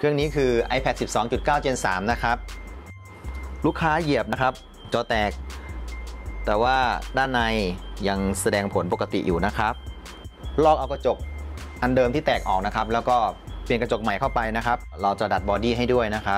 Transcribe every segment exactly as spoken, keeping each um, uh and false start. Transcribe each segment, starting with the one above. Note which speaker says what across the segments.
Speaker 1: รื่องนี้คือ iPad สิบสองจุดเก้า Gen สาม นะครับลูกค้าเหยียบนะครับจอแตกแต่ว่าด้านในยังแสดงผลปกติอยู่นะครับลอกเอากระจกอันเดิมที่แตกออกนะครับแล้วก็เปลี่ยนกระจกใหม่เข้าไปนะครับเราจะดัดบอดี้ให้ด้วยนะครับ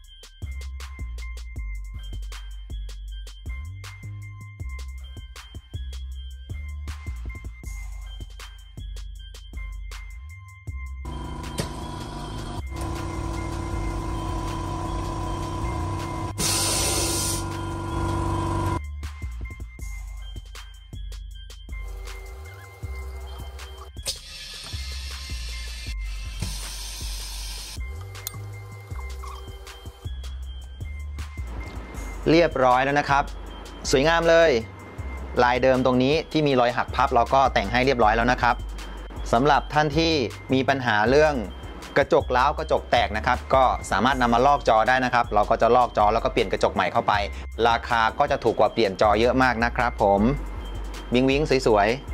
Speaker 1: เรียบร้อยแล้วนะครับสวยงามเลยลายเดิมตรงนี้ที่มีรอยหักพับเราก็แต่งให้เรียบร้อยแล้วนะครับสำหรับท่านที่มีปัญหาเรื่องกระจกร้าวกระจกแตกนะครับก็สามารถนำมาลอกจอได้นะครับเราก็จะลอกจอแล้วก็เปลี่ยนกระจกใหม่เข้าไปราคาก็จะถูกกว่าเปลี่ยนจอเยอะมากนะครับผมวิงวิงสวยๆ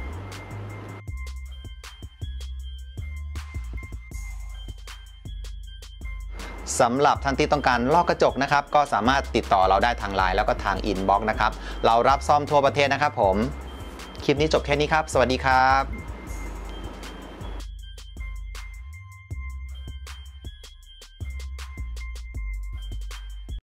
Speaker 1: สำหรับท่านที่ต้องการลอกกระจกนะครับก็สามารถติดต่อเราได้ทางไลน์แล้วก็ทางอินบ็อกซ์นะครับเรารับซ่อมทั่วประเทศนะครับผมคลิปนี้จบแค่นี้ครับสวัสดีครับ